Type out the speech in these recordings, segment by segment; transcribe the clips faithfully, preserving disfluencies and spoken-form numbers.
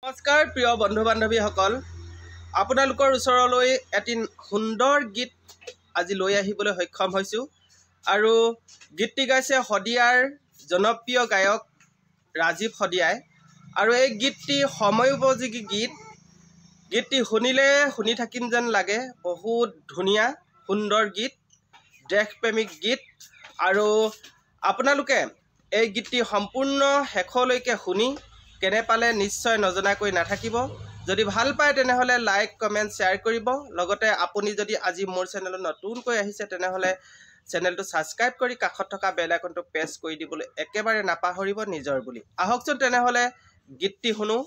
নমস্কাৰ প্ৰিয় বন্ধু বান্ধৱীসকল, আপোনালোকৰ ওচৰলৈ এটি সুন্দৰ গীত আজি লৈ আহিবলৈ সক্ষম হৈছোঁ। আৰু গীতটি গাইছে শদিয়াৰ জনপ্ৰিয় গায়ক ৰাজীৱ শদিয়াই। আৰু এই গীতটি সময়োপযোগী গীত। গীতটি শুনিলে শুনি থাকিম যেন লাগে। বহুত ধুনীয়া সুন্দৰ গীত, দেশপ্ৰেমিক গীত। আৰু আপোনালোকে এই গীতটি সম্পূৰ্ণ শেষলৈকে শুনি কেনে পালে নিশ্চয় নজনাকৈ নাথাকিব। যদি ভাল পায় তেনেহ'লে লাইক কমেণ্ট শ্বেয়াৰ কৰিব। লগতে আপুনি যদি আজি মোৰ চেনেলত নতুনকৈ আহিছে তেনেহ'লে চেনেলটো ছাবস্ক্ৰাইব কৰি কাষত থকা বেল আইকনটো প্ৰেছ কৰি দিবলৈ একেবাৰে নাপাহৰিব নিজৰ বুলি। আহকচোন তেনেহ'লে গীতটি শুনো।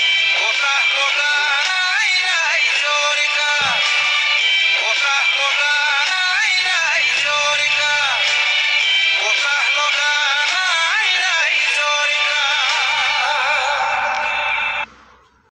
Oka, oka.